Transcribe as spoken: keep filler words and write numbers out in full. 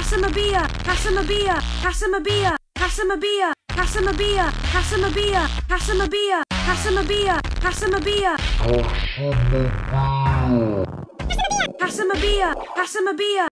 Casa mabia, casa mabia, casa mabia, casa mabia, casa mabia, casa mabia, casa mabia, casa mabia, casa mabia, casa mabia, casa mabia,